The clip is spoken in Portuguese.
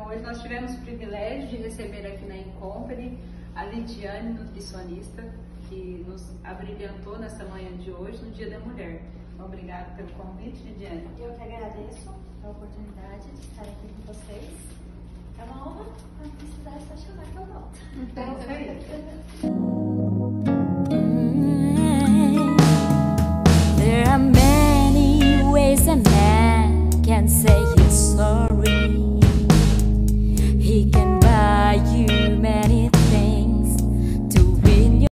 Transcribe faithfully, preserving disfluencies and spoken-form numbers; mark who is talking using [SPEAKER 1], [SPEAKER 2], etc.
[SPEAKER 1] hoje nós tivemos o privilégio de receber aqui na Incompany a Lidiane, nutricionista, que nos abrilhantou nessa manhã de hoje, no Dia da Mulher. Obrigada pelo convite, Lidiane.
[SPEAKER 2] Eu que agradeço a oportunidade de estar aqui com vocês. É uma honra, quando precisar é só chamar que eu volto.
[SPEAKER 1] Então, é isso.